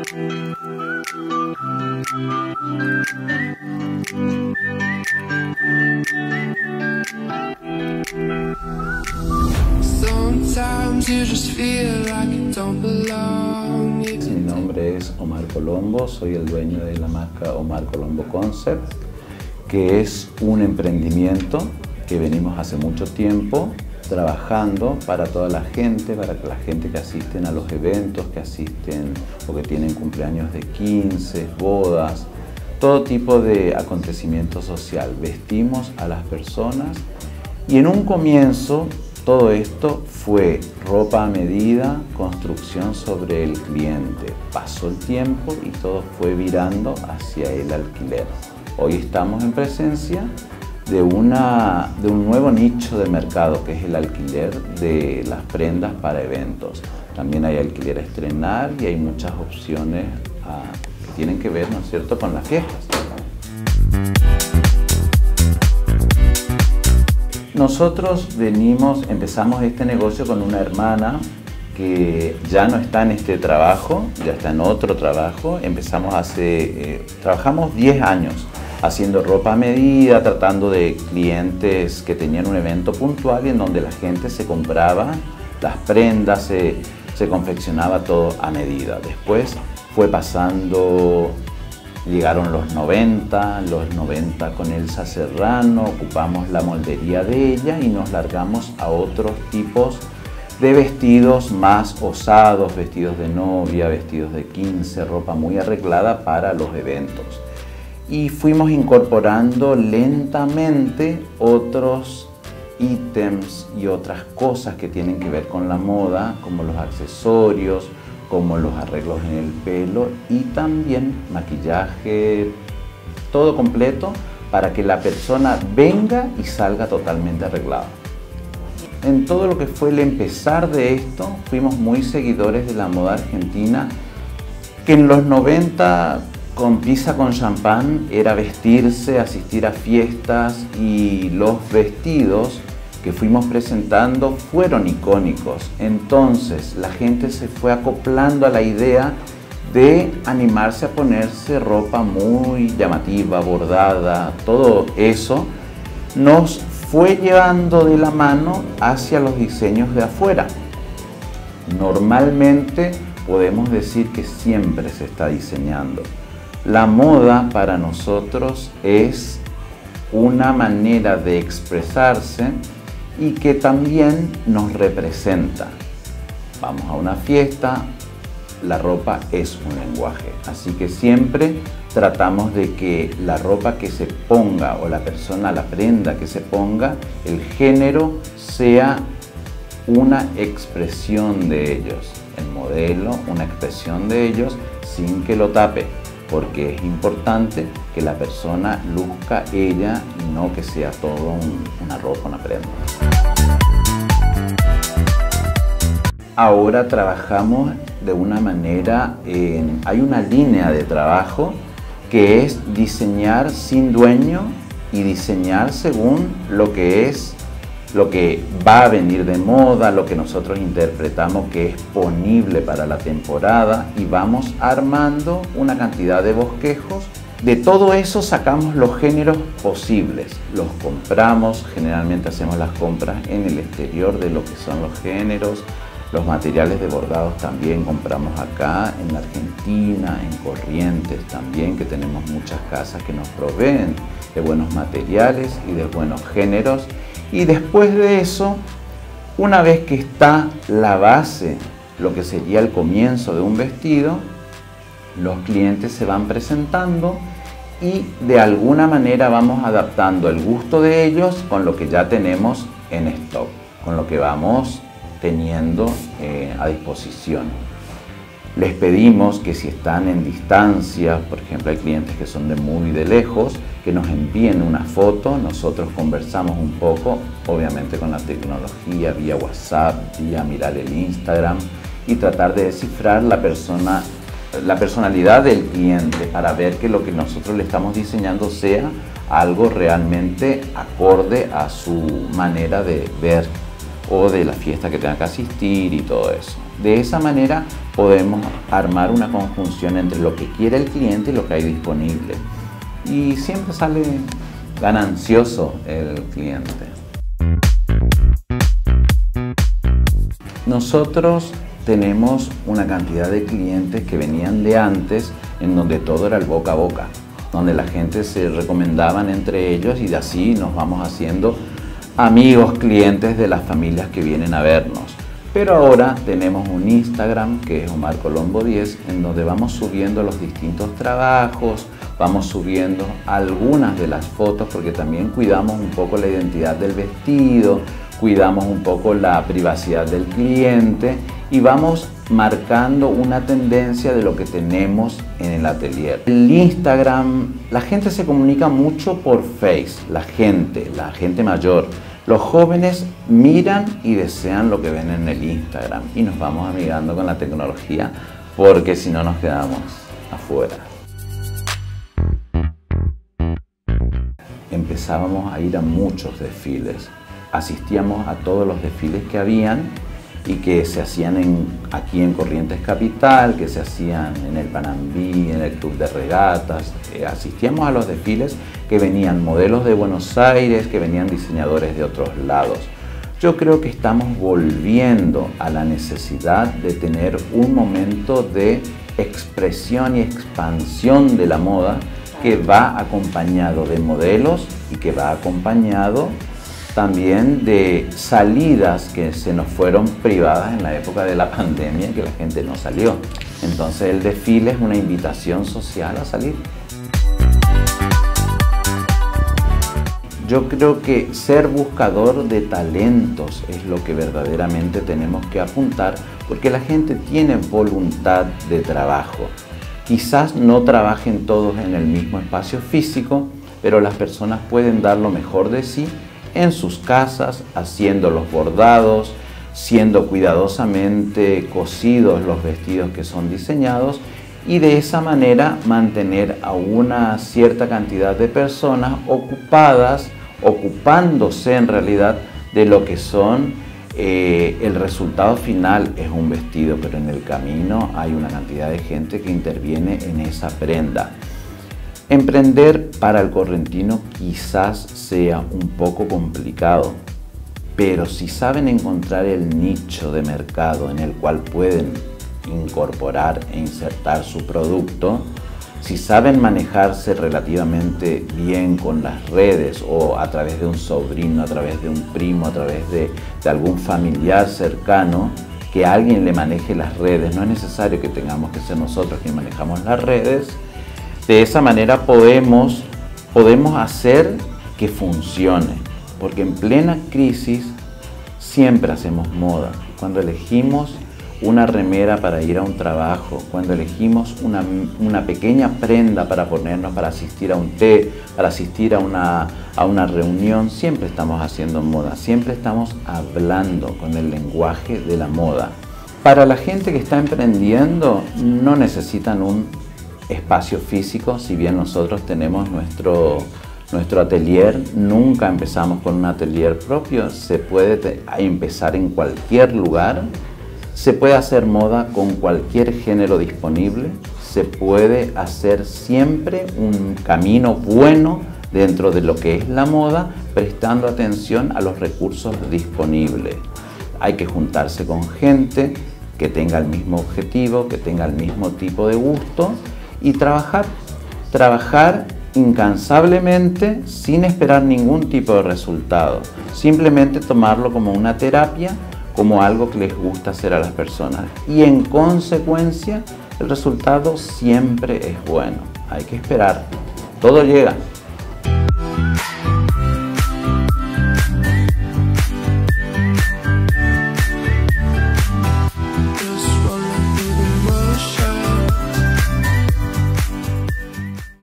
Mi nombre es Omar Colombo, soy el dueño de la marca Omar Colombo Concept, que es un emprendimiento que venimos hace mucho tiempo trabajando para toda la gente, para que la gente que asisten a los eventos, que asisten o que tienen cumpleaños de 15, bodas, todo tipo de acontecimiento social. Vestimos a las personas y en un comienzo todo esto fue ropa a medida, construcción sobre el cliente. Pasó el tiempo y todo fue virando hacia el alquiler. Hoy estamos en presencia de un nuevo nicho de mercado, que es el alquiler de las prendas para eventos. También hay alquiler a estrenar y hay muchas opciones que tienen que ver, ¿no es cierto?, con las fiestas. Nosotros empezamos este negocio con una hermana que ya no está en este trabajo, ya está en otro trabajo. Trabajamos 10 años haciendo ropa a medida, tratando de clientes que tenían un evento puntual y en donde la gente se compraba las prendas, se confeccionaba todo a medida. Después fue pasando, llegaron los 90 con Elsa Serrano, ocupamos la moldería de ella y nos largamos a otros tipos de vestidos más osados, vestidos de novia, vestidos de 15, ropa muy arreglada para los eventos. Y fuimos incorporando lentamente otros ítems y otras cosas que tienen que ver con la moda, como los accesorios, como los arreglos en el pelo y también maquillaje, todo completo para que la persona venga y salga totalmente arreglada. En todo lo que fue el empezar de esto, fuimos muy seguidores de la moda argentina, que en los 90 con pizza con champán era vestirse, asistir a fiestas, y los vestidos que fuimos presentando fueron icónicos. Entonces la gente se fue acoplando a la idea de animarse a ponerse ropa muy llamativa, bordada. Todo eso nos fue llevando de la mano hacia los diseños de afuera. Normalmente podemos decir que siempre se está diseñando. La moda para nosotros es una manera de expresarse y que también nos representa. Vamos a una fiesta, la ropa es un lenguaje, así que siempre tratamos de que la ropa que se ponga o la persona, la prenda que se ponga, el género sea una expresión de ellos, el modelo, una expresión de ellos sin que lo tape, porque es importante que la persona luzca ella y no que sea todo una ropa, una prenda. Ahora trabajamos de una manera, hay una línea de trabajo que es diseñar sin dueño y diseñar según lo que va a venir de moda, lo que nosotros interpretamos que es ponible para la temporada, y vamos armando una cantidad de bosquejos. De todo eso sacamos los géneros posibles, los compramos, generalmente hacemos las compras en el exterior de lo que son los géneros. Los materiales de bordados también compramos acá en la Argentina, en Corrientes también, que tenemos muchas casas que nos proveen de buenos materiales y de buenos géneros. Y después de eso, una vez que está la base, lo que sería el comienzo de un vestido, los clientes se van presentando y de alguna manera vamos adaptando el gusto de ellos con lo que ya tenemos en stock, con lo que vamos teniendo a disposición. Les pedimos que si están en distancia, por ejemplo hay clientes que son de muy de lejos, que nos envíen una foto, nosotros conversamos un poco, obviamente con la tecnología, vía WhatsApp, vía mirar el Instagram y tratar de descifrar la personalidad del cliente para ver que lo que nosotros le estamos diseñando sea algo realmente acorde a su manera de ver o de la fiesta que tenga que asistir y todo eso. De esa manera podemos armar una conjunción entre lo que quiere el cliente y lo que hay disponible. Y siempre sale ganancioso el cliente. Nosotros tenemos una cantidad de clientes que venían de antes, en donde todo era el boca a boca, donde la gente se recomendaban entre ellos y de así nos vamos haciendo amigos, clientes de las familias que vienen a vernos. Pero ahora tenemos un Instagram que es Omar Colombo 10, en donde vamos subiendo los distintos trabajos, vamos subiendo algunas de las fotos porque también cuidamos un poco la identidad del vestido, cuidamos un poco la privacidad del cliente y vamos marcando una tendencia de lo que tenemos en el atelier. El Instagram, la gente se comunica mucho por Face, la gente mayor. Los jóvenes miran y desean lo que ven en el Instagram y nos vamos amigando con la tecnología porque si no nos quedamos afuera. Empezábamos a ir a muchos desfiles. Asistíamos a todos los desfiles que habían y que se hacían aquí en Corrientes Capital, que se hacían en el Panambí, en el Club de Regatas. Asistíamos a los desfiles que venían modelos de Buenos Aires, que venían diseñadores de otros lados. Yo creo que estamos volviendo a la necesidad de tener un momento de expresión y expansión de la moda que va acompañado de modelos y que va acompañado también de salidas que se nos fueron privadas en la época de la pandemia, que la gente no salió. Entonces el desfile es una invitación social a salir. Yo creo que ser buscador de talentos es lo que verdaderamente tenemos que apuntar, porque la gente tiene voluntad de trabajo. Quizás no trabajen todos en el mismo espacio físico, pero las personas pueden dar lo mejor de sí en sus casas, haciendo los bordados, siendo cuidadosamente cosidos los vestidos que son diseñados y de esa manera mantener a una cierta cantidad de personas ocupadas, ocupándose en realidad de lo que son el resultado final es un vestido, pero en el camino hay una cantidad de gente que interviene en esa prenda. Emprender para el correntino quizás sea un poco complicado, pero si saben encontrar el nicho de mercado en el cual pueden incorporar e insertar su producto, si saben manejarse relativamente bien con las redes o a través de un sobrino, a través de un primo, a través de algún familiar cercano, que alguien le maneje las redes, no es necesario que tengamos que ser nosotros quienes manejamos las redes. De esa manera podemos hacer que funcione, porque en plena crisis siempre hacemos moda. Cuando elegimos una remera para ir a un trabajo, cuando elegimos una pequeña prenda para ponernos para asistir a un té, para asistir a una reunión, siempre estamos haciendo moda, siempre estamos hablando con el lenguaje de la moda. Para la gente que está emprendiendo no necesitan un espacio físico, si bien nosotros tenemos nuestro atelier, nunca empezamos con un atelier propio, se puede empezar en cualquier lugar, se puede hacer moda con cualquier género disponible, se puede hacer siempre un camino bueno dentro de lo que es la moda, prestando atención a los recursos disponibles. Hay que juntarse con gente que tenga el mismo objetivo, que tenga el mismo tipo de gusto y trabajar incansablemente sin esperar ningún tipo de resultado. Simplemente tomarlo como una terapia, como algo que les gusta hacer a las personas. Y en consecuencia, el resultado siempre es bueno. Hay que esperar. Todo llega.